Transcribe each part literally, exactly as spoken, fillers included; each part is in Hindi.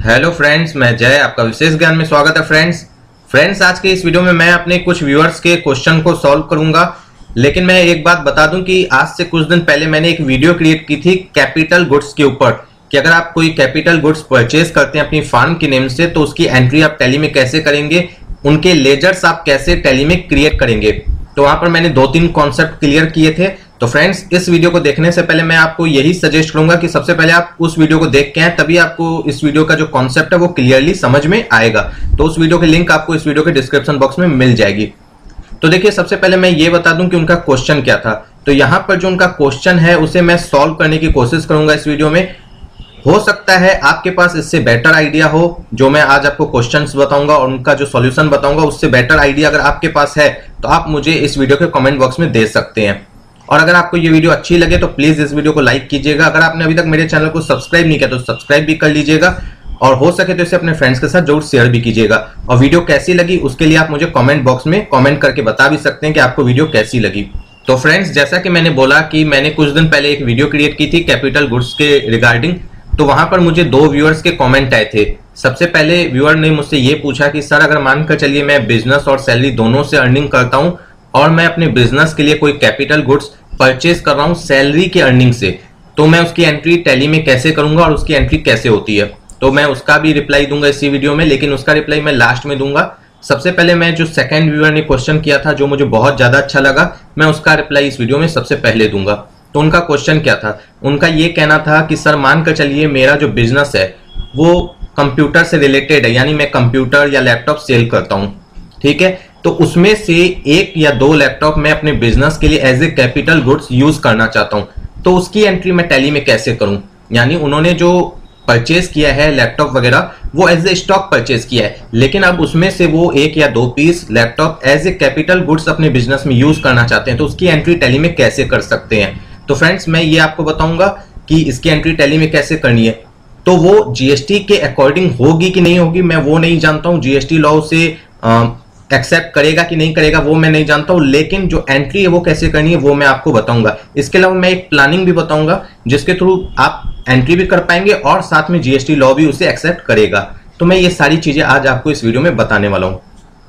हेलो फ्रेंड्स, मैं जय, आपका विशेष ज्ञान में स्वागत है। फ्रेंड्स फ्रेंड्स आज के इस वीडियो में मैं अपने कुछ व्यूअर्स के क्वेश्चन को सॉल्व करूंगा। लेकिन मैं एक बात बता दूं कि आज से कुछ दिन पहले मैंने एक वीडियो क्रिएट की थी कैपिटल गुड्स के ऊपर कि अगर आप कोई कैपिटल गुड्स परचेज करते हैं अपनी फार्म के नेम से तो उसकी एंट्री आप टैली में कैसे करेंगे, उनके लेजर्स आप कैसे टैली में क्रिएट करेंगे। तो वहां पर मैंने दो तीन कॉन्सेप्ट क्लियर किए थे। तो फ्रेंड्स इस वीडियो को देखने से पहले मैं आपको यही सजेस्ट करूंगा कि सबसे पहले आप उस वीडियो को देख के आए, तभी आपको इस वीडियो का जो कॉन्सेप्ट है वो क्लियरली समझ में आएगा। तो उस वीडियो की लिंक आपको इस वीडियो के डिस्क्रिप्शन बॉक्स में मिल जाएगी। तो देखिए, सबसे पहले मैं ये बता दूं कि उनका क्वेश्चन क्या था। तो यहां पर जो उनका क्वेश्चन है उसे मैं सॉल्व करने की कोशिश करूंगा इस वीडियो में। हो सकता है आपके पास इससे बेटर आइडिया हो, जो मैं आज आपको क्वेश्चंस बताऊंगा और उनका जो सॉल्यूशन बताऊंगा उससे बेटर आइडिया अगर आपके पास है तो आप मुझे इस वीडियो के कमेंट बॉक्स में दे सकते हैं। और अगर आपको ये वीडियो अच्छी लगे तो प्लीज इस वीडियो को लाइक कीजिएगा। अगर आपने अभी तक मेरे चैनल को सब्सक्राइब नहीं किया तो सब्सक्राइब भी कर लीजिएगा और हो सके तो इसे अपने फ्रेंड्स के साथ जरूर शेयर भी कीजिएगा। और वीडियो कैसी लगी उसके लिए आप मुझे कमेंट बॉक्स में कमेंट करके बता भी सकते हैं कि आपको वीडियो कैसी लगी। तो फ्रेंड्स जैसा कि मैंने बोला कि मैंने कुछ दिन पहले एक वीडियो क्रिएट की थी कैपिटल गुड्स के रिगार्डिंग। तो वहां पर मुझे दो व्यूअर्स के कमेंट आए थे। सबसे पहले व्यूअर ने मुझसे ये पूछा कि सर अगर मानकर चलिए मैं बिजनेस और सैलरी दोनों से अर्निंग करता हूं और मैं अपने बिजनेस के लिए कोई कैपिटल गुड्स परचेज कर रहा हूं सैलरी के अर्निंग से, तो मैं उसकी एंट्री टैली में कैसे करूंगा और उसकी एंट्री कैसे होती है। तो मैं उसका भी रिप्लाई दूंगा इसी वीडियो में, लेकिन उसका रिप्लाई मैं लास्ट में दूंगा। सबसे पहले मैं जो सेकंड व्यूअर ने क्वेश्चन किया था जो मुझे बहुत ज्यादा अच्छा लगा, मैं उसका रिप्लाई इस वीडियो में सबसे पहले दूंगा। तो उनका क्वेश्चन क्या था? उनका ये कहना था कि सर मानकर चलिए मेरा जो बिजनेस है वो कंप्यूटर से रिलेटेड है, यानी मैं कंप्यूटर या लैपटॉप सेल करता हूं, ठीक है। तो उसमें से एक या दो लैपटॉप मैं अपने बिजनेस के लिए as a capital goods use करना चाहता हूं, तो उसकी एंट्री मैं टैली में कैसे करूं। यानी उन्होंने जो परचेज किया है लैपटॉप वगैरह वो एज ए स्टॉक परचेज किया है, लेकिन अब उसमें से वो एक या दो piece laptop as a capital goods अपने बिजनेस में यूज करना चाहते हैं, तो उसकी एंट्री टैली में कैसे कर सकते हैं। तो फ्रेंड्स मैं ये आपको बताऊंगा कि इसकी एंट्री टैली में कैसे करनी है। तो वो जीएसटी के अकॉर्डिंग होगी कि नहीं होगी मैं वो नहीं जानता हूं, जीएसटी लॉ से एक्सेप्ट करेगा कि नहीं करेगा वो मैं नहीं जानता हूं, लेकिन जो एंट्री है वो कैसे करनी है वो मैं आपको बताऊंगा। इसके अलावा मैं एक प्लानिंग भी बताऊंगा जिसके थ्रू आप एंट्री भी कर पाएंगे और साथ में जीएसटी लॉ भी उसे एक्सेप्ट करेगा। तो मैं ये सारी चीजें आज आपको इस वीडियो में बताने वाला हूं।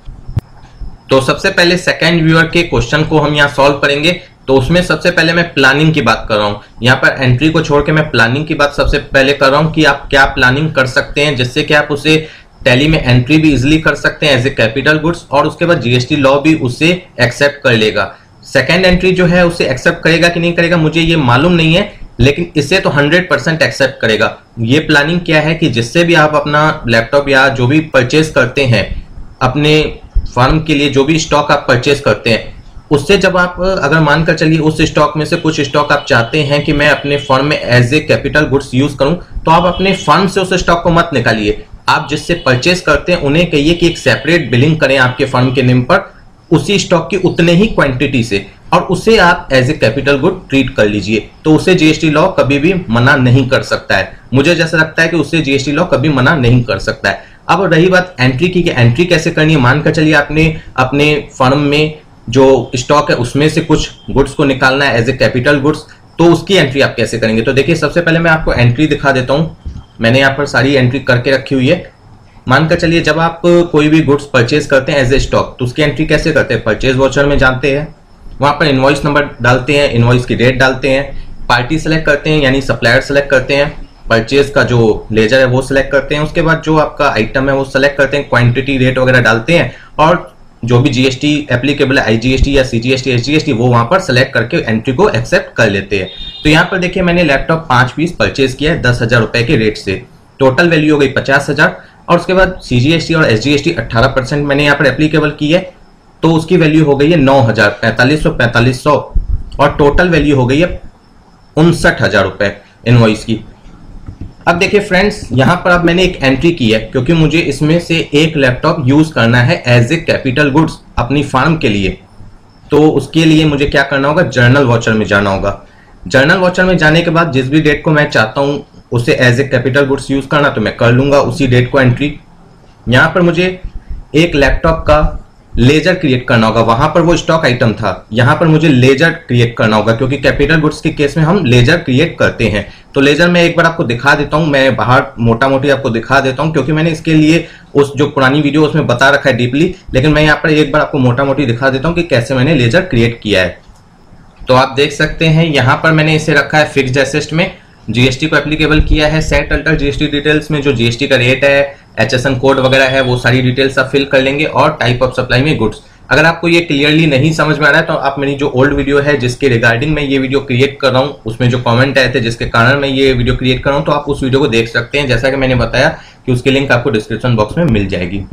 तो सबसे पहले सेकंड व्यूअर के क्वेश्चन को हम यहाँ सॉल्व करेंगे। तो उसमें सबसे पहले मैं प्लानिंग की बात कर रहा हूं, यहाँ पर एंट्री को छोड़ के मैं प्लानिंग की बात सबसे पहले कर रहा हूं कि आप क्या प्लानिंग कर सकते हैं जिससे कि आप उसे टैली में एंट्री भी इजीली कर सकते हैं एज ए कैपिटल गुड्स और उसके बाद जीएसटी लॉ भी उसे एक्सेप्ट कर लेगा। सेकंड एंट्री जो है उसे एक्सेप्ट करेगा कि नहीं करेगा मुझे ये मालूम नहीं है, लेकिन इसे तो हंड्रेड परसेंट एक्सेप्ट करेगा। ये प्लानिंग क्या है कि जिससे भी आप अपना लैपटॉप या जो भी परचेज करते हैं अपने फर्म के लिए, जो भी स्टॉक आप परचेज करते हैं उससे जब आप अगर मानकर चलिए उस स्टॉक में से कुछ स्टॉक आप चाहते हैं कि मैं अपने फर्म में as a capital goods use करूं, तो आप अपने फर्म से उस स्टॉक को मत निकालिए। आप जिससे परचेज करते हैं उन्हें कहिए कि एक सेपरेट बिलिंग करें आपके फर्म के नेम पर उसी स्टॉक की उतने ही क्वांटिटी से, और उसे आप as a capital good treat कर लीजिए। तो उसे जीएसटी लॉ कभी भी मना नहीं कर सकता है। मुझे जैसा लगता है कि उसे जीएसटी लॉ कभी मना नहीं कर सकता है। अब रही बात एंट्री की, एंट्री कैसे करनी है। मानकर चलिए आपने अपने फर्म में जो स्टॉक है उसमें से कुछ गुड्स को निकालना है एज ए कैपिटल गुड्स, तो उसकी एंट्री आप कैसे करेंगे। तो देखिए सबसे पहले मैं आपको एंट्री दिखा देता हूं। मैंने यहाँ पर सारी एंट्री करके रखी हुई है। मानकर चलिए जब आप कोई भी गुड्स परचेज करते हैं एज ए स्टॉक तो उसकी एंट्री कैसे करते हैं। परचेज वाउचर में जाते हैं, वहां पर इनवॉइस नंबर डालते हैं, इनवॉइस की डेट डालते हैं, पार्टी सेलेक्ट करते हैं यानी सप्लायर सेलेक्ट करते हैं, परचेज का जो लेजर है वो सिलेक्ट करते हैं, उसके बाद जो आपका आइटम है वो सिलेक्ट करते हैं, क्वांटिटी रेट वगैरह डालते हैं और जो भी जीएसटी एप्लीकेबल है आईजीएसटी या सीजीएसटी एसजीएसटी वो वहां पर सेलेक्ट करके एंट्री को एक्सेप्ट कर लेते हैं। तो यहाँ पर देखिए मैंने लैपटॉप पांच पीस परचेज किया है दस हजार रुपए के रेट से, टोटल वैल्यू हो गई पचास हजार और उसके बाद सीजीएसटी और एसजीएसटी अट्ठारह परसेंट मैंने यहाँ पर एप्लीकेबल की है, तो उसकी वैल्यू हो गई है नौ हजार पैंतालीस सौ पैंतालीस सौ और टोटल वैल्यू हो गई है उनसठ हजार रुपए इनवॉइस की। अब देखिए फ्रेंड्स यहाँ पर अब मैंने एक एंट्री की है क्योंकि मुझे इसमें से एक लैपटॉप यूज करना है एज ए कैपिटल गुड्स अपनी फार्म के लिए। तो उसके लिए मुझे क्या करना होगा, जर्नल वाउचर में जाना होगा। जर्नल वाउचर में जाने के बाद जिस भी डेट को मैं चाहता हूं उसे as a capital goods use करना तो मैं कर लूंगा उसी डेट को एंट्री। यहाँ पर मुझे एक लैपटॉप का लेजर क्रिएट करना होगा, वहां पर वो स्टॉक आइटम था, यहां पर मुझे लेजर क्रिएट करना होगा क्योंकि कैपिटल गुड्स के केस में हम लेजर क्रिएट करते हैं। तो लेजर मैं एक बार आपको दिखा देता हूं, मैं बाहर मोटा मोटी आपको दिखा देता हूं क्योंकि मैंने इसके लिए उस जो पुरानी वीडियो उसमें बता रखा है डीपली, लेकिन मैं यहाँ पर एक बार आपको मोटा मोटी दिखा देता हूं कि कैसे मैंने लेजर क्रिएट किया है। तो आप देख सकते हैं यहाँ पर मैंने इसे रखा है फिक्स्ड एसेट में, जीएसटी को एप्लीकेबल किया है। सेट अल्टर जीएसटी डिटेल्स में जो जीएसटी का रेट है, एचएसएन कोड वगैरह है, वो सारी डिटेल्स आप फिल कर लेंगे। और टाइप ऑफ सप्लाई में गुड्स, अगर आपको ये क्लियरली नहीं समझ में आ रहा है तो आप मेरी जो ओल्ड वीडियो है जिसके रिगार्डिंग मैं ये वीडियो क्रिएट कर रहा हूँ, उसमें जो कमेंट आए थे जिसके कारण मैं ये वीडियो क्रिएट कर रहा हूँ, तो आप उस वीडियो को देख सकते हैं। जैसा कि मैंने बताया कि उसकी लिंक आपको डिस्क्रिप्शन बॉक्स में मिल जाएगी।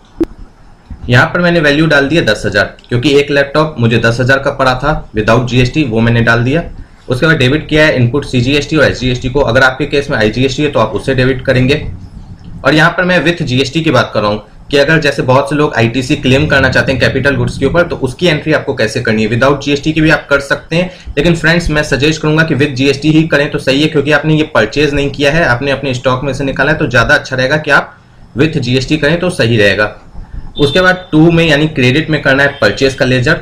यहाँ पर मैंने वैल्यू डाल दिया दस हजार, क्योंकि एक लैपटॉप मुझे दस हजार का पड़ा था विदाउट जीएसटी, वो मैंने डाल दिया। उसके बाद डेबिट किया है इनपुट सीजीएसटी और एसजीएसटी को। अगर आपके केस में आईजीएसटी है तो आप उससे डेबिट करेंगे। और यहाँ पर मैं विथ जीएसटी की बात कर रहा हूँ कि अगर जैसे बहुत से लोग आईटीसी क्लेम करना चाहते हैं कैपिटल गुड्स के ऊपर, तो उसकी एंट्री आपको कैसे करनी है। विदाउट जीएसटी की भी आप कर सकते हैं, लेकिन फ्रेंड्स मैं सजेस्ट करूंगा कि विद जीएसटी ही करें तो सही है, क्योंकि आपने ये परचेज नहीं किया है, आपने अपने स्टॉक में से निकाला है, तो ज्यादा अच्छा रहेगा कि आप विथ जीएसटी करें तो सही रहेगा। उसके बाद टू में यानी क्रेडिट में करना है परचेज का लेजर।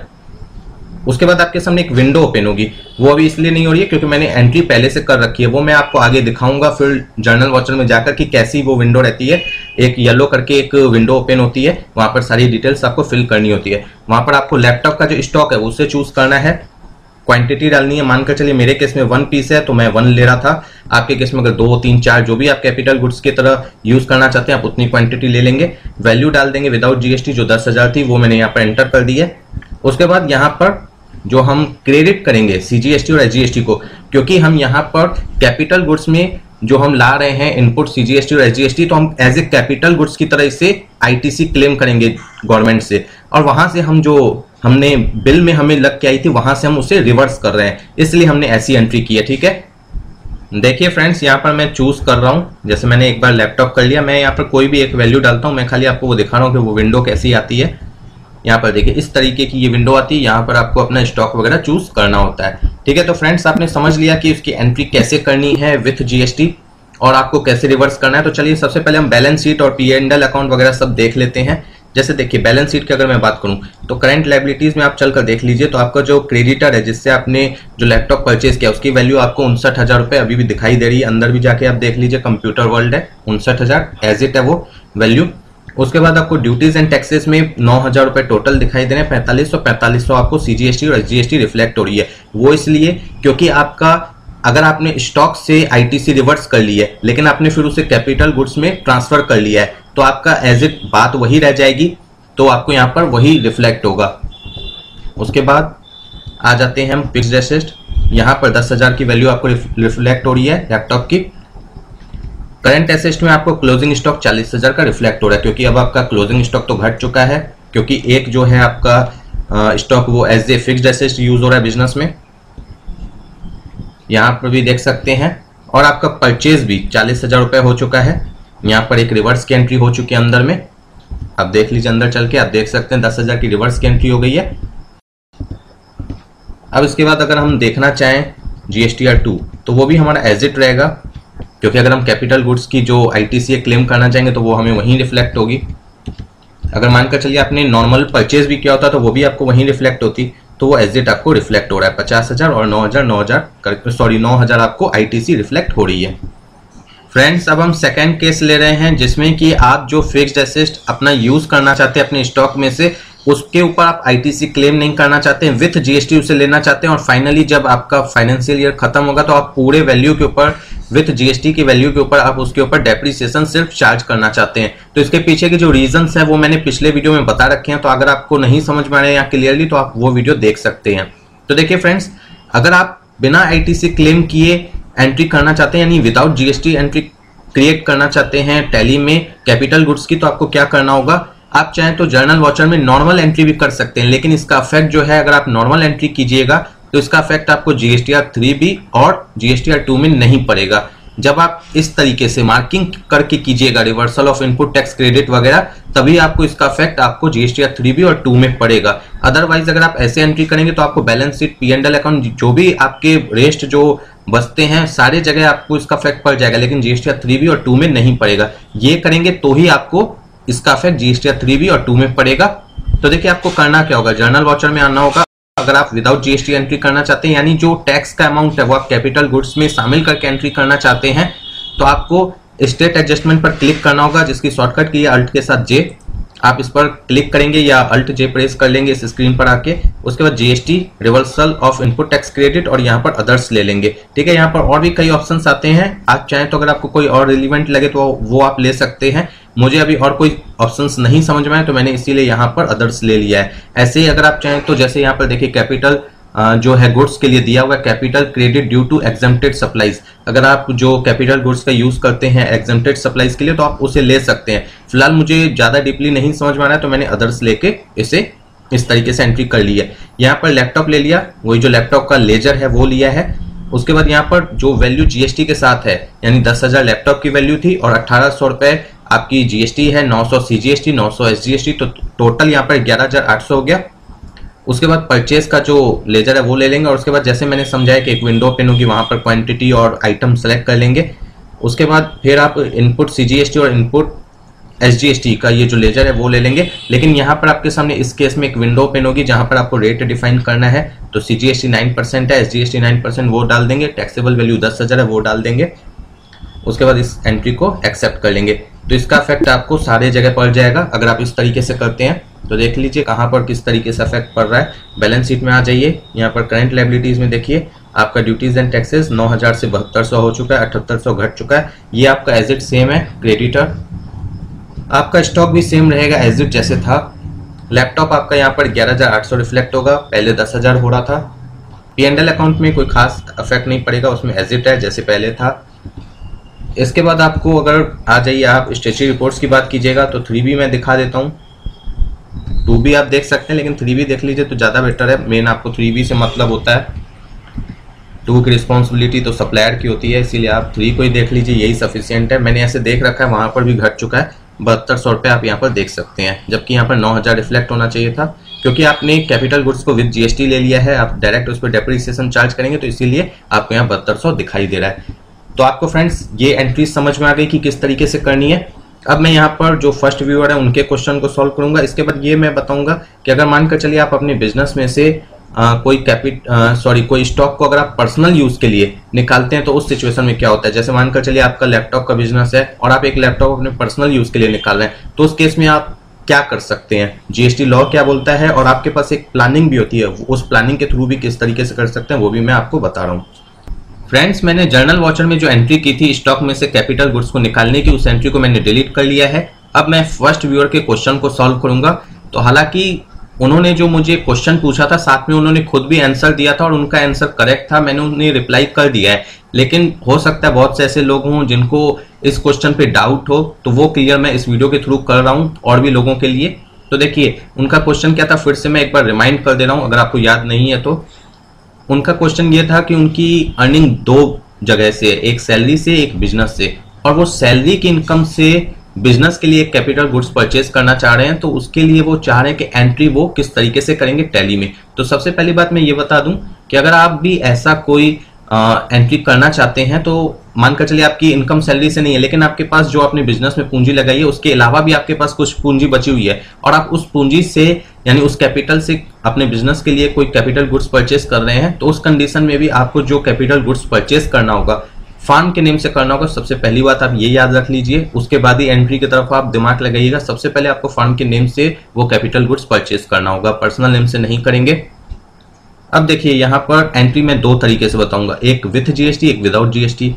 उसके बाद आपके सामने एक विंडो ओपन होगी, वो अभी इसलिए नहीं हो रही है क्योंकि मैंने एंट्री पहले से कर रखी है, वो मैं आपको आगे दिखाऊंगा फिर जर्नल वॉचर में जाकर कि कैसी वो विंडो रहती है। एक येलो करके एक विंडो ओपन होती है, वहां पर सारी डिटेल्स आपको फिल करनी होती है। वहां पर आपको लैपटॉप का जो स्टॉक है उसे चूज करना है, क्वांटिटी डालनी है। मानकर चलिए मेरे केस में वन पीस है तो मैं वन ले रहा था, आपके केस में अगर दो तीन चार जो भी आप कैपिटल गुड्स की तरह यूज करना चाहते हैं आप उतनी क्वांटिटी ले लेंगे। वैल्यू डाल देंगे विदाउट जीएसटी जो दस हजार थी वो मैंने यहाँ पर एंटर कर दी है। उसके बाद यहाँ पर जो हम क्रेडिट करेंगे सीजीएसटी और एसजीएसटी को, क्योंकि हम यहाँ पर कैपिटल गुड्स में जो हम ला रहे हैं इनपुट सीजीएसटी और एसजीएसटी, तो हम एज ए कैपिटल गुड्स की तरह इसे आईटीसी क्लेम करेंगे गवर्नमेंट से, और वहां से हम जो हमने बिल में हमें लग के आई थी वहां से हम उसे रिवर्स कर रहे हैं, इसलिए हमने ऐसी एंट्री की है। ठीक है, देखिए फ्रेंड्स यहाँ पर मैं चूज कर रहा हूँ, जैसे मैंने एक बार लैपटॉप कर लिया, मैं यहाँ पर कोई भी एक वैल्यू डालता हूँ। मैं खाली आपको वो दिखा रहा हूँ कि वो विंडो कैसी आती है। यहाँ पर देखिए इस तरीके की ये विंडो आती है, यहाँ पर आपको अपना स्टॉक वगैरह चूज करना होता है। ठीक है, तो फ्रेंड्स आपने समझ लिया कि उसकी एंट्री कैसे करनी है विथ जीएसटी और आपको कैसे रिवर्स करना है। तो चलिए सबसे पहले हम बैलेंस शीट और पी एंड एल अकाउंट वगैरह सब देख लेते हैं। जैसे देखिए बैलेंस शीट की अगर मैं बात करूं तो करंट लायबिलिटीज में आप चलकर देख लीजिए, तो आपका जो क्रेडिटर है जिससे आपने जो लैपटॉप परचेज किया उसकी वैल्यू आपको उनसठ हजार रुपए अभी भी दिखाई दे रही है। अंदर भी जाके आप देख लीजिए, कंप्यूटर वर्ल्ड है, उनसठ हजार एज इट है वो वैल्यू। उसके बाद आपको ड्यूटीज एंड टैक्सेस में नौ हजार रुपए टोटल दिखाई दे रहे हैं, पैंतालीस सौ पैंतालीस सौ आपको सीजीएसटी और एसजीएसटी रिफ्लेक्ट हो रही है। वो इसलिए क्योंकि आपका अगर आपने स्टॉक से आईटीसी रिवर्स कर ली है लेकिन आपने फिर उसे कैपिटल गुड्स में ट्रांसफर कर लिया है, तो आपका एज इट बात वही रह जाएगी, तो आपको यहाँ पर वही रिफ्लेक्ट होगा। उसके बाद आ जाते हैं हम फिक्स्ड एसेट, यहाँ पर दस हजार की वैल्यू आपको रिफ्लेक्ट हो रही है लैपटॉप की। करंट एसेट में आपको क्लोजिंग स्टॉक चालीस हजार का रिफ्लेक्ट हो रहा है, क्योंकि अब आपका क्लोजिंग स्टॉक तो घट चुका है, क्योंकि एक जो है आपका स्टॉक वो as a fixed asset use हो रहा है बिजनेस में, यहाँ पर भी देख सकते हैं। और आपका परचेज भी चालीस हजार रुपए हो चुका है, यहाँ पर एक रिवर्स की एंट्री हो चुकी है अंदर में, आप देख लीजिए अंदर चल के आप देख सकते हैं दस हजार की रिवर्स की एंट्री हो गई है। अब इसके बाद अगर हम देखना चाहें जीएसटीआर टू तो वो भी हमारा एज इट रहेगा, क्योंकि अगर हम कैपिटल गुड्स की जो आईटीसी क्लेम करना चाहेंगे तो वो हमें वहीं रिफ्लेक्ट होगी। अगर मानकर चलिए आपने नॉर्मल परचेज भी किया होता तो वो भी आपको वहीं रिफ्लेक्ट होती, तो वो एज इट आपको रिफ्लेक्ट हो रहा है। पचास हजार और नौ हजार नौ हजार सॉरी नौ हजार आपको आईटीसी रिफ्लेक्ट हो रही है। फ्रेंड्स अब हम सेकंड केस ले रहे हैं जिसमें कि आप जो फिक्स्ड एसेट अपना यूज करना चाहते हैं अपने स्टॉक में से, उसके ऊपर आप आईटीसी क्लेम नहीं करना चाहते हैं, विथ जीएसटी उसे लेना चाहते हैं, और फाइनली जब आपका फाइनेंशियल ईयर खत्म होगा तो आप पूरे वैल्यू के ऊपर विथ जीएसटी की वैल्यू के ऊपर आप उसके ऊपर डेप्रिसिएशन सिर्फ चार्ज करना चाहते हैं। तो इसके पीछे के जो रीजंस है वो मैंने पिछले वीडियो में बता रखे हैं, तो अगर आपको नहीं समझ में आ रहे हैं क्लियरली तो आप वो वीडियो देख सकते हैं। तो देखिए फ्रेंड्स, अगर आप बिना आईटीसी क्लेम किए एंट्री करना चाहते हैं यानी विदाउट जीएसटी एंट्री क्रिएट करना चाहते हैं टैली में कैपिटल गुड्स की, तो आपको क्या करना होगा, आप चाहें तो जर्नल वॉचर में नॉर्मल एंट्री भी कर सकते हैं, लेकिन इसका इफेक्ट जो है अगर आप नॉर्मल एंट्री कीजिएगा तो इसका इफेक्ट आपको जीएसटीआर थ्री बी और जीएसटीआर टू में नहीं पड़ेगा। जब आप इस तरीके से मार्किंग करके कीजिएगा reversal of input tax credit वगैरह, तभी आपको इसका इफेक्ट आपको जीएसटीआर थ्री बी और टू में पड़ेगा। अदरवाइज अगर आप ऐसे एंट्री करेंगे तो आपको balance sheet P and L account जो भी आपके रेस्ट जो बचते हैं सारे जगह आपको इसका इफेक्ट पड़ जाएगा, लेकिन जीएसटीआर थ्री बी और टू में नहीं पड़ेगा। ये करेंगे तो ही आपको इसका इफेक्ट जीएसटीआर थ्री बी और टू में पड़ेगा। तो देखिए आपको करना क्या होगा, जर्नल वॉचर में आना होगा, अगर आप विदाउट जीएसटी एंट्री करना चाहते हैं, यानी जो टैक्स का अमाउंट है वो आप कैपिटल गुड्स में शामिल करके एंट्री करना चाहते हैं, तो आपको स्टेट एडजस्टमेंट पर क्लिक करना होगा, जिसकी शॉर्टकट की है अल्ट के साथ जे। आप इस पर क्लिक करेंगे या अल्ट जे प्रेस कर लेंगे इस स्क्रीन पर आके। उसके बाद GST, reversal of input tax credit और यहाँ पर अदर्स ले लेंगे। ठीक है, यहाँ पर और भी कई ऑप्शंस आते हैं, आप चाहें तो अगर आपको कोई और रिलीवेंट लगे तो वो आप ले सकते हैं। मुझे अभी और कोई ऑप्शंस नहीं समझ में आए तो मैंने इसीलिए यहाँ पर अदर्स ले लिया है। ऐसे ही अगर आप चाहें तो जैसे यहाँ पर देखिए कैपिटल जो है गुड्स के लिए दिया हुआ है capital credit due to exempted supplies. अगर आप जो कैपिटल गुड्स का यूज करते हैं एग्जेम्प्टेड सप्लाईज के लिए तो आप उसे ले सकते हैं। फिलहाल मुझे ज्यादा डीपली नहीं समझ में आ रहा है तो मैंने अदर्स लेके इसे इस तरीके से एंट्री कर ली है। यहाँ पर लैपटॉप ले लिया, वही जो लैपटॉप का लेजर है वो लिया है। उसके बाद यहाँ पर जो वैल्यू जीएसटी के साथ है, यानी दस हजार लैपटॉप की वैल्यू थी और अठारह सौ रुपए आपकी जीएसटी है, नौ सौ सीजीएसटी, नौ सौ एसजीएसटी, तो टोटल यहाँ पर ग्यारह हजार आठ सौ हो गया। उसके बाद परचेज का जो लेजर है वो ले लेंगे और उसके बाद जैसे मैंने समझाया कि एक विंडो ओपन होगी, वहां पर क्वांटिटी और आइटम सेलेक्ट कर लेंगे। उसके बाद फिर आप इनपुट सीजीएसटी और इनपुट एसजीएसटी का ये जो लेजर है वो ले लेंगे। लेकिन यहाँ पर आपके सामने इस केस में एक विंडो ओपन होगी जहां पर आपको रेट डिफाइन करना है। तो सीजीएसटी नाइन परसेंट है, एसजीएसटी नाइन परसेंट वो डाल देंगे, टैक्सेबल वैल्यू दस हजार है वो डाल देंगे। उसके बाद इस एंट्री को एक्सेप्ट कर लेंगे। तो इसका इफेक्ट आपको सारे जगह पड़ जाएगा अगर आप इस तरीके से करते हैं। तो देख लीजिए कहाँ पर किस तरीके से इफेक्ट पड़ रहा है। बैलेंस शीट में आ जाइए, यहाँ पर करंट लायबिलिटीज में देखिए आपका ड्यूटीज एंड टैक्सेस नौ हजार से बहत्तर सौ हो चुका है, अठहत्तर सौ घट चुका है। ये आपका एजिट सेम है। क्रेडिटर आपका स्टॉक भी सेम रहेगा एजिट जैसे था। लैपटॉप आपका यहाँ पर ग्यारह हजार आठ सौ रिफ्लेक्ट होगा, पहले दस हजार हो रहा था। पी एंड एल अकाउंट में कोई खास इफेक्ट नहीं पड़ेगा, उसमें एजिट है जैसे पहले था। इसके बाद आपको अगर आ जाइए आप स्टेचुटरी रिपोर्ट्स की बात कीजिएगा तो थ्री बी मैं दिखा देता हूँ। टू बी आप देख सकते हैं लेकिन थ्री बी देख लीजिए तो ज़्यादा बेटर है। मेन आपको थ्री बी से मतलब होता है, टू की रिस्पॉन्सिबिलिटी तो सप्लायर की होती है, इसीलिए आप थ्री को ही देख लीजिए, यही सफिशियंट है। मैंने ऐसे देख रखा है, वहाँ पर भी घट चुका है, बहत्तर सौ रुपये आप यहाँ पर देख सकते हैं, जबकि यहाँ पर नौ हज़ार रिफ्लेक्ट होना चाहिए था। क्योंकि आपने कैपिटल गुड्स को विद जीएसटी ले लिया है, आप डायरेक्ट उस पर डेप्रिसिएशन चार्ज करेंगे तो इसीलिए आपको यहाँ बहत्तर सौ दिखाई दे रहा है। तो आपको फ्रेंड्स ये एंट्री समझ में आ गई कि किस तरीके से करनी है। अब मैं यहाँ पर जो फर्स्ट व्यूअर है उनके क्वेश्चन को सॉल्व करूंगा। इसके बाद ये मैं बताऊंगा कि अगर मानकर चलिए आप अपने बिजनेस में से आ, कोई कैपिट सॉरी कोई स्टॉक को अगर आप पर्सनल यूज के लिए निकालते हैं तो उस सिचुएशन में क्या होता है। जैसे मानकर चलिए आपका लैपटॉप का बिजनेस है और आप एक लैपटॉप अपने पर्सनल यूज के लिए निकाल रहे हैं, तो उस केस में आप क्या कर सकते हैं, जीएसटी लॉ क्या बोलता है, और आपके पास एक प्लानिंग भी होती है, उस प्लानिंग के थ्रू भी किस तरीके से कर सकते हैं वो भी मैं आपको बता रहा हूँ। फ्रेंड्स, मैंने जर्नल वॉचर में जो एंट्री की थी स्टॉक में से कैपिटल गुड्स को निकालने की, उस एंट्री को मैंने डिलीट कर लिया है। अब मैं फर्स्ट व्यूअर के क्वेश्चन को सॉल्व करूंगा। तो हालांकि उन्होंने जो मुझे क्वेश्चन पूछा था साथ में उन्होंने खुद भी आंसर दिया था और उनका आंसर करेक्ट था, मैंने उन्हें रिप्लाई कर दिया है। लेकिन हो सकता है बहुत से ऐसे लोग हों जिनको इस क्वेश्चन पे डाउट हो, तो वो क्लियर मैं इस वीडियो के थ्रू कर रहा हूँ और भी लोगों के लिए। तो देखिए उनका क्वेश्चन क्या था, फिर से मैं एक बार रिमाइंड कर दे रहा हूँ अगर आपको याद नहीं है तो। उनका क्वेश्चन ये था कि उनकी अर्निंग दो जगह से, एक सैलरी से एक बिजनेस से, और वो सैलरी की इनकम से बिजनेस के लिए एक कैपिटल गुड्स परचेज करना चाह रहे हैं। तो उसके लिए वो चाह रहे हैं कि एंट्री वो किस तरीके से करेंगे टैली में। तो सबसे पहली बात मैं ये बता दूं कि अगर आप भी ऐसा कोई एंट्री करना चाहते हैं, तो मानकर चलिए आपकी इनकम सैलरी से नहीं है लेकिन आपके पास जो आपने बिजनेस में पूंजी लगाई है उसके अलावा भी आपके पास कुछ पूंजी बची हुई है और आप उस पूंजी से यानी उस कैपिटल से अपने बिजनेस के लिए कोई कैपिटल गुड्स परचेज कर रहे हैं, तो उस कंडीशन में भी आपको जो कैपिटल गुड्स परचेज करना होगा फार्म के नेम से करना होगा। सबसे पहली बात आप ये याद रख लीजिए, उसके बाद ही एंट्री की तरफ आप दिमाग लगाइएगा। सबसे पहले आपको फार्म के नेम से वो कैपिटल गुड्स परचेज करना होगा, पर्सनल नेम से नहीं करेंगे। अब देखिए यहाँ पर एंट्री में दो तरीके से बताऊंगा, एक विथ जीएसटी एक विदाउट जीएसटी।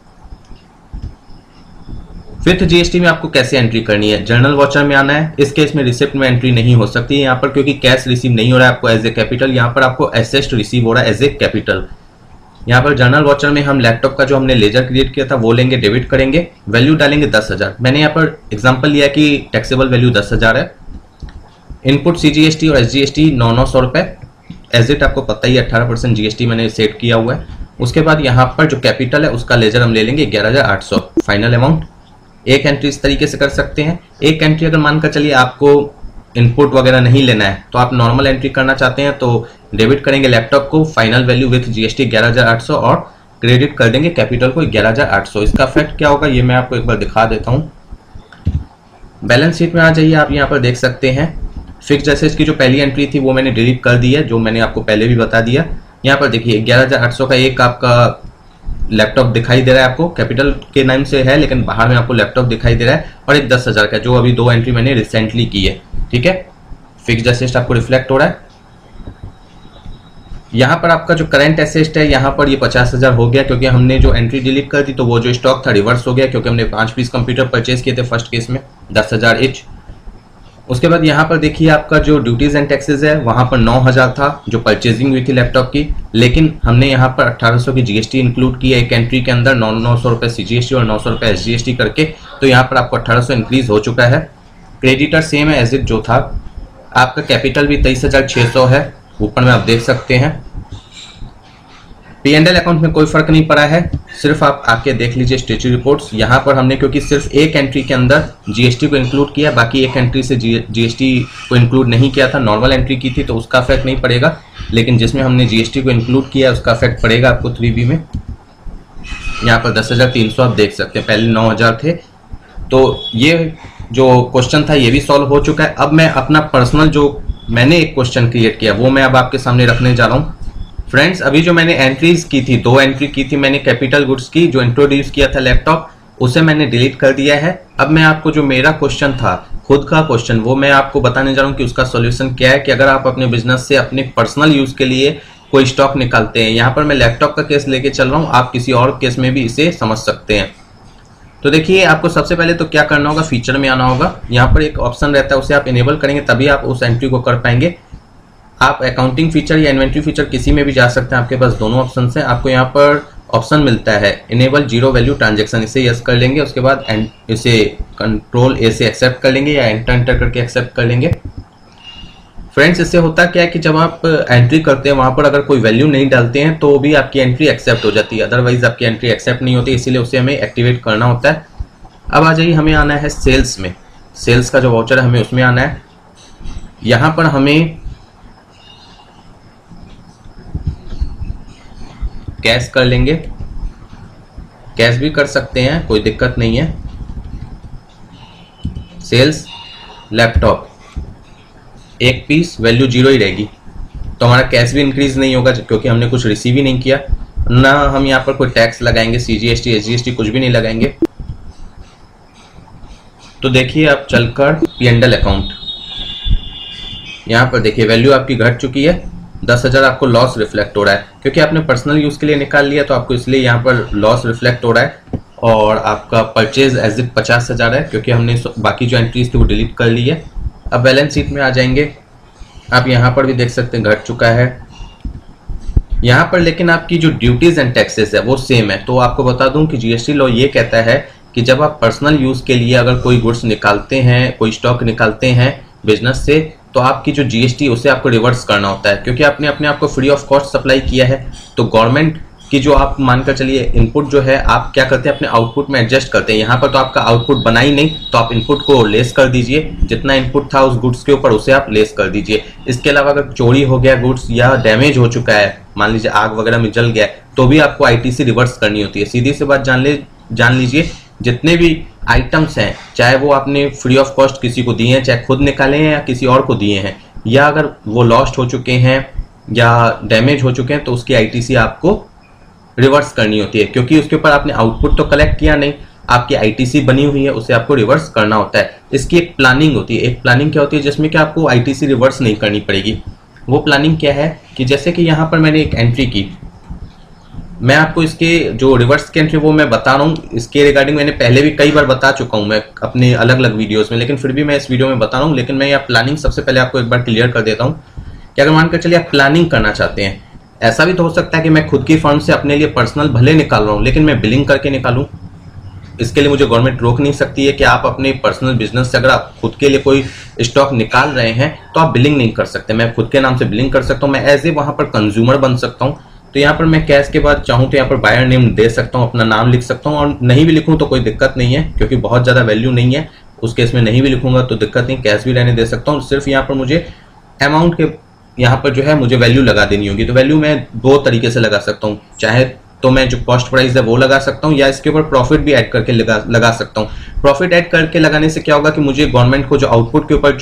विथ जीएसटी में आपको कैसे एंट्री करनी है, जर्नल वॉचर में आना है। इस केस में रिसिप्ट में एंट्री नहीं हो सकती है यहाँ पर, क्योंकि कैश रिसीव नहीं हो रहा है आपको एज ए कैपिटल, यहाँ पर आपको एसेट रिसीव हो रहा है एज ए कैपिटल। यहाँ पर जर्नल वॉचर में हम लैपटॉप का जो हमने लेजर क्रिएट किया था वो लेंगे, डेबिट करेंगे, वैल्यू डालेंगे दस हजार। मैंने यहाँ पर एग्जांपल लिया कि टैक्सेबल वैल्यू दस हजार है। इनपुट सीजीएसटी और एसजीएसटी नौ नौ सौ रुपए, एजिट आपको पता ही अठारह परसेंट जीएसटी मैंने सेट किया हुआ है। उसके बाद यहाँ पर जो कैपिटल है उसका लेजर हम ले लेंगे ग्यारह हजार आठ सौ, फाइनल अमाउंट। एक एंट्री इस तरीके से कर सकते हैं। एक एंट्री अगर मानकर चलिए आपको इनपुट वगैरह नहीं लेना है तो आप नॉर्मल एंट्री करना चाहते हैं तो डेबिट करेंगे लैपटॉप को, फाइनल वैल्यू विथ जीएसटी ग्यारह हजार आठ सौ, और क्रेडिट कर देंगे कैपिटल को ग्यारह हजार आठ सौ। इसका इफेक्ट क्या होगा ये मैं आपको एक बार दिखा देता हूं। बैलेंस शीट में आ जाइए, आप यहाँ पर देख सकते हैं फिक्स्ड एसेट्स की जो पहली एंट्री थी वो मैंने डिलीट कर दी है, जो मैंने आपको पहले भी बता दिया। यहाँ पर देखिए ग्यारह हजार आठ सौ का एक आपका लैपटॉप दिखाई दे रहा है, आपको कैपिटल के नाम से है लेकिन बाहर में आपको लैपटॉप दिखाई दे रहा है, और एक दस हजार का जो अभी दो एंट्री मैंने रिसेंटली की है। ठीक है, फिक्स्ड एसेट आपको रिफ्लेक्ट हो रहा है। यहाँ पर आपका जो करंट एसेट है यहाँ पर ये पचास हजार हो गया क्योंकि हमने जो एंट्री डिलीट कर दी तो वो जो स्टॉक था रिवर्स हो गया क्योंकि हमने पांच पीस कंप्यूटर परचेज किए थे फर्स्ट केस में दस हजार इच। उसके बाद यहाँ पर देखिए आपका जो ड्यूटीज एंड टैक्सेस है वहां पर नौ हजार था जो परचेजिंग हुई थी लैपटॉप की, लेकिन हमने यहाँ पर अठारह सौ की जीएसटी इंक्लूड की है एक एंट्री के अंदर, नौ नौ सौ रुपए सीजीएसटी और नौ सौ रुपए एसजीएसटी करके, तो यहाँ पर आपको अठारह सौ इंक्रीज हो चुका है। क्रेडिटर सेम है एज इट जो था। आपका कैपिटल भी तेईस हजार छह सौ है, ऊपर में आप देख सकते हैं। पी एंड एल अकाउंट में कोई फर्क नहीं पड़ा है, सिर्फ आप आके देख लीजिए स्टेचुटरी रिपोर्ट्स। यहाँ पर हमने क्योंकि सिर्फ एक एंट्री के अंदर जीएसटी को इंक्लूड किया, बाकी एक एंट्री से जीएसटी को इंक्लूड नहीं किया था, नॉर्मल एंट्री की थी तो उसका इफेक्ट नहीं पड़ेगा, लेकिन जिसमें हमने जीएसटी को इंक्लूड किया उसका इफेक्ट पड़ेगा आपको थ्री बी में। यहाँ पर दस हजार तीन सौ आप देख सकते हैं, पहले नौ हजार थे। तो ये जो क्वेश्चन था ये भी सॉल्व हो चुका है। अब मैं अपना पर्सनल जो मैंने एक क्वेश्चन क्रिएट किया वो मैं अब आपके सामने रखने जा रहा हूँ। फ्रेंड्स, अभी जो मैंने एंट्रीज की थी, दो एंट्री की थी मैंने कैपिटल गुड्स की, जो इंट्रोड्यूस किया था लैपटॉप, उसे मैंने डिलीट कर दिया है। अब मैं आपको जो मेरा क्वेश्चन था खुद का क्वेश्चन वो मैं आपको बताने जा रहा हूँ कि उसका सॉल्यूशन क्या है, कि अगर आप अपने बिजनेस से अपने पर्सनल यूज के लिए कोई स्टॉक निकालते हैं, यहाँ पर मैं लैपटॉप का केस लेके चल रहा हूँ, आप किसी और केस में भी इसे समझ सकते हैं। तो देखिए आपको सबसे पहले तो क्या करना होगा, फीचर में आना होगा। यहाँ पर एक ऑप्शन रहता है उसे आप इनेबल करेंगे तभी आप उस एंट्री को कर पाएंगे। आप अकाउंटिंग फीचर या इन्वेंट्री फीचर किसी में भी जा सकते हैं, आपके पास दोनों ऑप्शन हैं। आपको यहाँ पर ऑप्शन मिलता है इनेबल जीरो वैल्यू ट्रांजैक्शन, इसे यस कर लेंगे। उसके बाद इसे कंट्रोल ए से एक्सेप्ट कर लेंगे या एंटर एंटर करके एक्सेप्ट कर लेंगे। फ्रेंड्स, इससे होता क्या है कि जब आप एंट्री करते हैं वहां पर अगर कोई वैल्यू नहीं डालते हैं तो भी आपकी एंट्री एक्सेप्ट हो जाती है, अदरवाइज आपकी एंट्री एक्सेप्ट नहीं होती, इसीलिए उसे हमें एक्टिवेट करना होता है। अब आ जाइए, हमें आना है सेल्स में, सेल्स का जो वाउचर है हमें उसमें आना है। यहां पर हमें कैश कर लेंगे, कैश भी कर सकते हैं, कोई दिक्कत नहीं है। सेल्स लैपटॉप एक पीस, वैल्यू जीरो ही रहेगी, तो हमारा कैश भी इंक्रीज नहीं होगा क्योंकि हमने कुछ रिसीव ही नहीं किया ना। हम यहाँ पर कोई टैक्स लगाएंगे, सीजीएसटी एसजीएसटी कुछ भी नहीं लगाएंगे। तो देखिए आप चलकर पी एंड एल अकाउंट, यहाँ पर देखिए वैल्यू आपकी घट चुकी है, दस हजार आपको लॉस रिफ्लेक्ट हो रहा है क्योंकि आपने पर्सनल यूज के लिए निकाल लिया तो आपको इसलिए यहाँ पर लॉस रिफ्लेक्ट हो रहा है। और आपका परचेज एज इट पचास हजार है क्योंकि हमने बाकी जो एंट्रीज थी वो डिलीट कर ली है। अब बैलेंस शीट में आ जाएंगे, आप यहाँ पर भी देख सकते हैं घट चुका है यहाँ पर, लेकिन आपकी जो ड्यूटीज एंड टैक्सेस है वो सेम है। तो आपको बता दूं कि जीएसटी लॉ ये कहता है कि जब आप पर्सनल यूज के लिए अगर कोई गुड्स निकालते हैं, कोई स्टॉक निकालते हैं बिजनेस से, तो आपकी जो जीएसटी उसे आपको रिवर्स करना होता है क्योंकि आपने अपने आप को फ्री ऑफ कॉस्ट सप्लाई किया है। तो गवर्नमेंट की जो आप मानकर चलिए इनपुट जो है आप क्या करते हैं अपने आउटपुट में एडजस्ट करते हैं। यहाँ पर तो आपका आउटपुट बना ही नहीं, तो आप इनपुट को लेस कर दीजिए, जितना इनपुट था उस गुड्स के ऊपर उसे आप लेस कर दीजिए। इसके अलावा अगर चोरी हो गया गुड्स या डैमेज हो चुका है, मान लीजिए आग वगैरह में जल गया, तो भी आपको आईटीसी रिवर्स करनी होती है। सीधी सी बात जान ले जान लीजिए जितने भी आइटम्स हैं, चाहे वो आपने फ्री ऑफ कॉस्ट किसी को दिए हैं, चाहे खुद निकाले हैं या किसी और को दिए हैं, या अगर वो लॉस्ट हो चुके हैं या डैमेज हो चुके हैं, तो उसकी आईटीसी आपको रिवर्स करनी होती है क्योंकि उसके ऊपर आपने आउटपुट तो कलेक्ट किया नहीं, आपकी आईटीसी बनी हुई है, उसे आपको रिवर्स करना होता है। इसकी एक प्लानिंग होती है। एक प्लानिंग क्या होती है जिसमें कि आपको आईटीसी रिवर्स नहीं करनी पड़ेगी। वो प्लानिंग क्या है कि जैसे कि यहाँ पर मैंने एक एंट्री की, मैं आपको इसके जो रिवर्स की एंट्री वो मैं बता रहा हूँ, इसके रिगार्डिंग मैंने पहले भी कई बार बता चुका हूँ मैं अपने अलग अलग वीडियोस में, लेकिन फिर भी मैं इस वीडियो में बता रहा हूँ। लेकिन मैं यहाँ प्लानिंग सबसे पहले आपको एक बार क्लियर कर देता हूँ कि अगर मानकर चलिए आप प्लानिंग करना चाहते हैं, ऐसा भी तो हो सकता है कि मैं खुद की फर्म से अपने लिए पर्सनल भले निकाल रहा हूँ लेकिन मैं बिलिंग करके निकालूं। इसके लिए मुझे गवर्नमेंट रोक नहीं सकती है कि आप अपने पर्सनल बिजनेस से अगर आप खुद के लिए कोई स्टॉक निकाल रहे हैं तो आप बिलिंग नहीं कर सकते। मैं खुद के नाम से बिलिंग कर सकता हूँ, मैं एज ए वहां पर कंज्यूमर बन सकता हूँ। तो यहाँ पर मैं कैश के बाद चाहूँ तो यहाँ पर बायर नेम दे सकता हूँ, अपना नाम लिख सकता हूँ, और नहीं भी लिखूँ तो कोई दिक्कत नहीं है क्योंकि बहुत ज्यादा वैल्यू नहीं है उस केस में नहीं भी लिखूंगा तो दिक्कत नहीं, कैश भी रहने दे सकता हूँ। सिर्फ यहाँ पर मुझे अमाउंट के यहाँ पर जो है मुझे वैल्यू लगा देनी होगी। तो वैल्यू मैं दो तरीके से लगा सकता हूँ, चाहे तो मैं जो कॉस्ट प्राइस है वो लगा सकता हूँ या इसके ऊपर प्रॉफिट भी ऐड करके लगा लगा सकता हूँ। प्रॉफिट ऐड करके लगाने से क्या होगा कि मुझे गवर्नमेंट को जो आउटपुट के ऊपर जो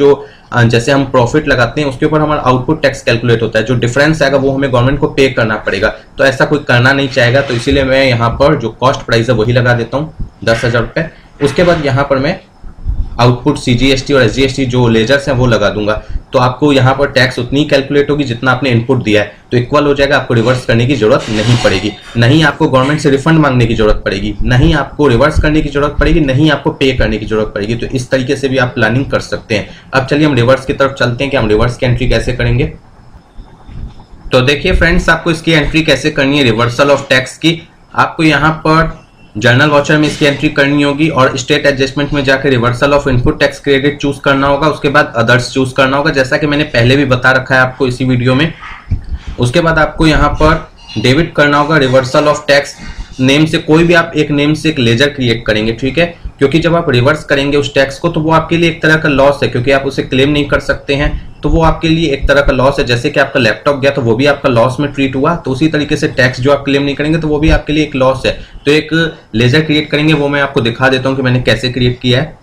जैसे हम प्रॉफिट लगाते हैं उसके ऊपर हमारा आउटपुट टैक्स कैलकुलेट होता है, जो डिफरेंस आएगा वो हमें गवर्नमेंट को पे करना पड़ेगा। तो ऐसा कोई करना नहीं चाहेगा, तो इसीलिए मैं यहाँ पर जो कॉस्ट प्राइस है वही लगा देता हूँ दस हजार रुपये। उसके बाद यहाँ पर मैं आउटपुट सीजीएसटी और एसजीएसटी जो लेजर्स हैं वो लगा दूंगा। तो आपको यहाँ पर टैक्स उतनी कैलकुलेट होगी जितना आपने इनपुट दिया है, तो इक्वल हो जाएगा, आपको रिवर्स करने की जरूरत नहीं पड़ेगी, नहीं आपको गवर्नमेंट से रिफंड मांगने की जरूरत पड़ेगी, नहीं आपको रिवर्स करने की जरूरत पड़ेगी, नहीं आपको पे करने की जरूरत पड़ेगी। तो इस तरीके से भी आप प्लानिंग कर सकते हैं। अब चलिए हम रिवर्स की तरफ चलते हैं कि हम रिवर्स की एंट्री कैसे करेंगे। तो देखिए फ्रेंड्स, आपको इसकी एंट्री कैसे करनी है रिवर्सल ऑफ टैक्स की। आपको यहाँ पर जर्नल वाउचर में इसकी एंट्री करनी होगी और स्टेट एडजस्टमेंट में जाकर reversal of input tax credit choose करना होगा। उसके बाद अदर्स चूज करना होगा, जैसा कि मैंने पहले भी बता रखा है आपको इसी वीडियो में। उसके बाद आपको यहाँ पर डेबिट करना होगा रिवर्सल ऑफ टैक्स नेम से, कोई भी आप एक नेम से एक लेजर क्रिएट करेंगे, ठीक है, क्योंकि जब आप रिवर्स करेंगे उस टैक्स को तो वो आपके लिए एक तरह का लॉस है, क्योंकि आप उसे क्लेम नहीं कर सकते हैं, तो वो आपके लिए एक तरह का लॉस है। जैसे कि आपका लैपटॉप गया तो वो भी आपका लॉस में ट्रीट हुआ, तो उसी तरीके से टैक्स जो आप क्लेम नहीं करेंगे तो वो भी आपके लिए एक लॉस है। तो एक लेजर क्रिएट करेंगे, वो मैं आपको दिखा देता हूं कि मैंने कैसे क्रिएट किया है।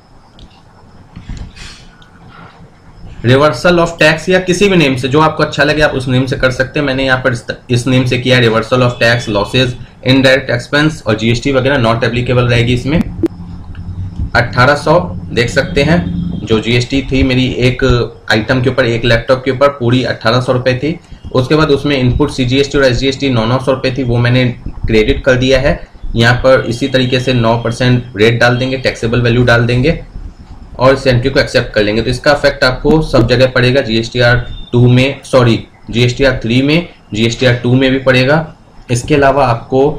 रिवर्सल ऑफ टैक्स या किसी भी नेम से जो आपको अच्छा लगे आप उस नेम से कर सकते हैं। मैंने यहाँ पर इस नेम से किया है reversal of tax, losses, indirect expense और जीएसटी वगैरह नॉट एप्लीकेबल रहेगी इसमें। अठारह सौ देख सकते हैं, जो जीएसटी थी मेरी एक आइटम के ऊपर, एक लैपटॉप के ऊपर पूरी अठारह सौ रुपए थी। उसके बाद उसमें इनपुट सीजीएसटी और एसजीएसटी नौ नौ सौ रुपए थी, वो मैंने क्रेडिट कर दिया है। यहाँ पर इसी तरीके से नौ परसेंट रेट डाल देंगे, टैक्सेबल वैल्यू डाल देंगे और इस एंट्री को एक्सेप्ट कर लेंगे। तो इसका इफेक्ट आपको सब जगह पड़ेगा, जीएसटीआर टू में, सॉरी जीएसटीआर थ्री में, जीएसटीआर टू में भी पड़ेगा। इसके अलावा आपको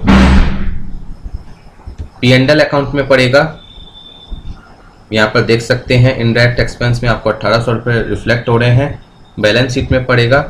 पी एंड एल अकाउंट में पड़ेगा। यहाँ पर देख सकते हैं इनडायरेक्ट एक्सपेंस में आपको अठारह सौ रुपये रिफ्लेक्ट हो रहे हैं, बैलेंस शीट में पड़ेगा।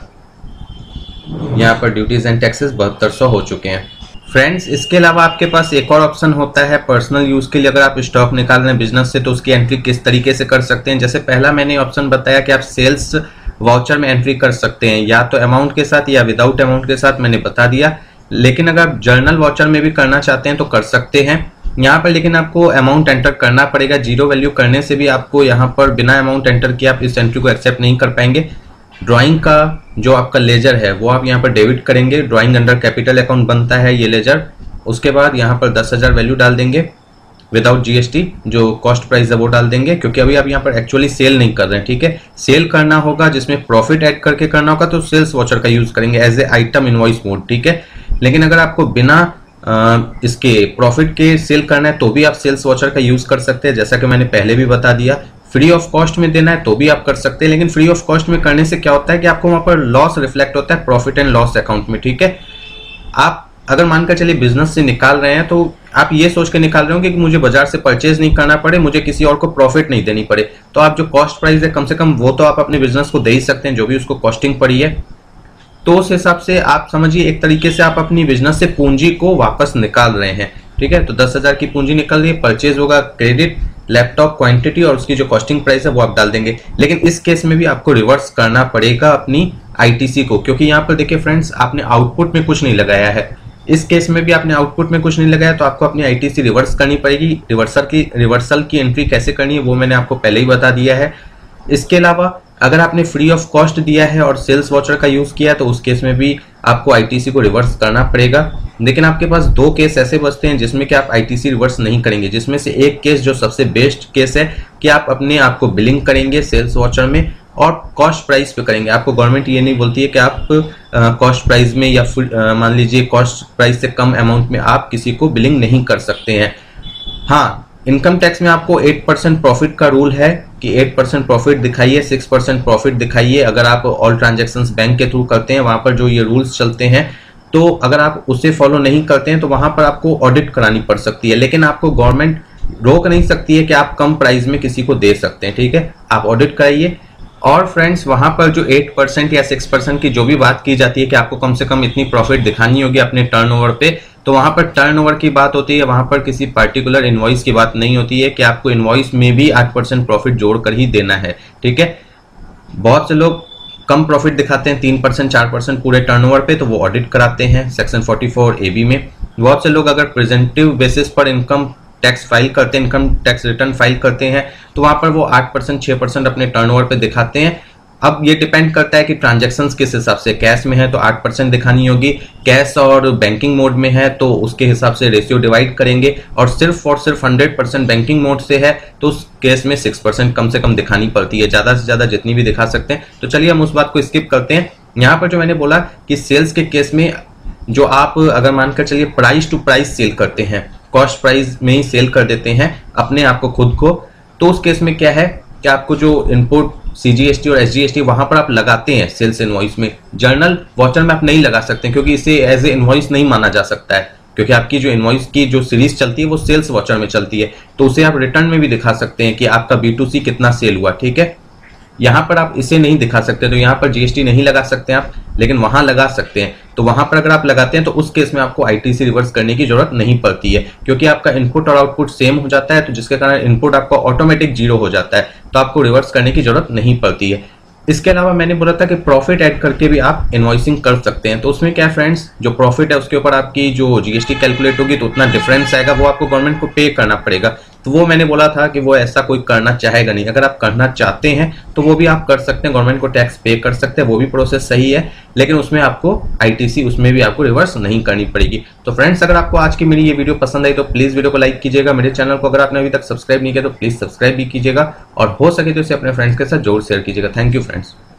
यहाँ पर ड्यूटीज एंड टैक्सेस बहत्तर सौ हो चुके हैं। फ्रेंड्स, इसके अलावा आपके पास एक और ऑप्शन होता है पर्सनल यूज के लिए। अगर आप स्टॉक निकाल रहे हैं बिजनेस से तो उसकी एंट्री किस तरीके से कर सकते हैं। जैसे पहला मैंने ऑप्शन बताया कि आप सेल्स वाउचर में एंट्री कर सकते हैं, या तो अमाउंट के साथ या विदाउट अमाउंट के साथ, मैंने बता दिया। लेकिन अगर आप जर्नल वाउचर में भी करना चाहते हैं तो कर सकते हैं यहाँ पर, लेकिन आपको अमाउंट एंटर करना पड़ेगा। जीरो वैल्यू करने से भी आपको यहाँ पर बिना अमाउंट एंटर किए आप इस एंट्री को एक्सेप्ट नहीं कर पाएंगे। ड्राइंग का जो आपका लेजर है वो आप यहाँ पर डेबिट करेंगे, ड्राइंग अंडर कैपिटल अकाउंट बनता है ये लेजर। उसके बाद यहाँ पर दस हजार वैल्यू डाल देंगे विदाउट जीएसटी, जो कॉस्ट प्राइस है वो डाल देंगे, क्योंकि अभी आप यहाँ पर एक्चुअली सेल नहीं कर रहे हैं, ठीक है। सेल करना होगा जिसमें प्रॉफिट ऐड करके करना होगा तो सेल्स वाउचर का यूज करेंगे as a item invoice mode, ठीक है। लेकिन अगर आपको बिना आ, इसके प्रॉफिट के सेल करना है तो भी आप सेल्स वाउचर का यूज कर सकते हैं, जैसा कि मैंने पहले भी बता दिया। फ्री ऑफ कॉस्ट में देना है तो भी आप कर सकते हैं, लेकिन फ्री ऑफ कॉस्ट में करने से क्या होता है कि आपको वहां पर लॉस रिफ्लेक्ट होता है प्रॉफिट एंड लॉस अकाउंट में, ठीक है। आप अगर मानकर चलिए बिजनेस से निकाल रहे हैं तो आप ये सोच के निकाल रहे होंगे कि मुझे बाजार से परचेज नहीं करना पड़े, मुझे किसी और को प्रॉफिट नहीं देनी पड़े, तो आप जो कॉस्ट प्राइस है कम से कम वो तो आप अपने बिजनेस को दे ही सकते हैं, जो भी उसको कॉस्टिंग पड़ी है। तो उस हिसाब से आप समझिए एक तरीके से आप अपनी बिजनेस से पूंजी को वापस निकाल रहे हैं, ठीक है। तो दस हजार की पूंजी निकल रही है, परचेज होगा क्रेडिट, लैपटॉप क्वांटिटी और उसकी जो कॉस्टिंग प्राइस है वो आप डाल देंगे। लेकिन इस केस में भी आपको रिवर्स करना पड़ेगा अपनी आईटीसी को, क्योंकि यहाँ पर देखिए फ्रेंड्स, आपने आउटपुट में कुछ नहीं लगाया है। इस केस में भी आपने आउटपुट में कुछ नहीं लगाया तो आपको अपनी आईटीसी रिवर्स करनी पड़ेगी। रिवर्सल की रिवर्सल की एंट्री कैसे करनी है वो मैंने आपको पहले ही बता दिया है। इसके अलावा अगर आपने फ्री ऑफ कॉस्ट दिया है और सेल्स वाउचर का यूज किया है तो उस केस में भी आपको आईटीसी को रिवर्स करना पड़ेगा। लेकिन आपके पास दो केस ऐसे बचते हैं जिसमें कि आप आईटीसी रिवर्स नहीं करेंगे, जिसमें से एक केस जो सबसे बेस्ट केस है कि आप अपने आप को बिलिंग करेंगे सेल्स वाउचर में और कॉस्ट प्राइस पे करेंगे। आपको गवर्नमेंट ये नहीं बोलती है कि आप कॉस्ट प्राइस में या मान लीजिए कॉस्ट प्राइस से कम अमाउंट में आप किसी को बिलिंग नहीं कर सकते हैं। हाँ, इनकम टैक्स में आपको आठ परसेंट प्रॉफिट का रूल है कि आठ परसेंट प्रॉफिट दिखाइए, छह परसेंट प्रॉफिट दिखाइए। अगर आप ऑल ट्रांजैक्शंस बैंक के थ्रू करते हैं, वहां पर जो ये रूल्स चलते हैं, तो अगर आप उसे फॉलो नहीं करते हैं तो वहां पर आपको ऑडिट करानी पड़ सकती है। लेकिन आपको गवर्नमेंट रोक नहीं सकती है कि आप कम प्राइस में किसी को दे सकते हैं, ठीक है। आप ऑडिट कराइए। और फ्रेंड्स, वहां पर जो आठ परसेंट या छह परसेंट की जो भी बात की जाती है कि आपको कम से कम इतनी प्रॉफिट दिखानी होगी अपने टर्नओवर पे, तो वहां पर टर्नओवर की बात होती है, वहां पर किसी पर्टिकुलर इनवॉइस की बात नहीं होती है कि आपको इनवॉइस में भी आठ परसेंट प्रॉफिट जोड़कर ही देना है, ठीक है। बहुत से लोग कम प्रॉफिट दिखाते हैं, तीन परसेंट चार परसेंट पूरे टर्नओवर पे, तो वो ऑडिट कराते हैं section forty four A B में। बहुत से लोग अगर प्रेजेंटिव बेसिस पर इनकम टैक्स फाइल करते हैं, इनकम टैक्स रिटर्न फाइल करते हैं, तो वहां पर वो आठ परसेंट छह परसेंट अपने टर्नओवर पे दिखाते हैं। अब ये डिपेंड करता है कि ट्रांजैक्शंस किस हिसाब से, कैश में है तो आठ परसेंट दिखानी होगी, कैश और बैंकिंग मोड में है तो उसके हिसाब से रेशियो डिवाइड करेंगे, और सिर्फ और सिर्फ हंड्रेड परसेंट बैंकिंग मोड से है तो उस केस में सिक्स परसेंट कम से कम दिखानी पड़ती है, ज्यादा से ज्यादा जितनी भी दिखा सकते हैं। तो चलिए हम उस बात को स्किप करते हैं। यहाँ पर जो मैंने बोला कि सेल्स के केस में जो आप अगर मानकर चलिए प्राइस टू प्राइस सेल करते हैं, कॉस्ट प्राइस में ही सेल कर देते हैं अपने आप को खुद को, तो उस केस में क्या है कि आपको जो इनपुट सीजीएसटी और एसजीएसटी वहां पर आप लगाते हैं सेल्स इनवॉइस में, जर्नल वाउचर में आप नहीं लगा सकते क्योंकि इसे एज ए इनवॉइस नहीं माना जा सकता है, क्योंकि आपकी जो इनवॉइस की जो सीरीज चलती है वो सेल्स वाउचर में चलती है। तो उसे आप रिटर्न में भी दिखा सकते हैं कि आपका बी टू सी कितना सेल हुआ, ठीक है। यहाँ पर आप इसे नहीं दिखा सकते, तो यहाँ पर जीएसटी नहीं लगा सकते आप, लेकिन वहां लगा सकते हैं। तो वहां पर अगर आप लगाते हैं तो उस केस में आपको आईटीसी रिवर्स करने की जरूरत नहीं पड़ती है, क्योंकि आपका इनपुट और आउटपुट सेम हो जाता है, तो जिसके कारण इनपुट आपका ऑटोमेटिक जीरो हो जाता है, तो आपको रिवर्स करने की जरूरत नहीं पड़ती है। इसके अलावा मैंने बोला था कि प्रॉफिट ऐड करके भी आप इनवॉइसिंग कर सकते हैं। तो उसमें क्या फ्रेंड्स, जो प्रॉफिट है उसके ऊपर आपकी जो जीएसटी कैलकुलेट होगी तो उतना डिफरेंस आएगा, वो आपको गवर्नमेंट को पे करना पड़ेगा। तो वो मैंने बोला था कि वो ऐसा कोई करना चाहेगा नहीं। अगर आप करना चाहते हैं तो वो भी आप कर सकते हैं, गवर्नमेंट को टैक्स पे कर सकते हैं, वो भी प्रोसेस सही है, लेकिन उसमें आपको आईटीसी उसमें भी आपको रिवर्स नहीं करनी पड़ेगी। तो फ्रेंड्स, अगर आपको आज की मेरी ये वीडियो पसंद आई तो प्लीज वीडियो को लाइक कीजिएगा। मेरे चैनल को अगर आपने अभी तक सब्सक्राइब नहीं किया तो प्लीज सब्सक्राइब भी कीजिएगा, और हो सके तो इसे अपने फ्रेंड्स के साथ जरूर शेयर कीजिएगा। Thank you friends.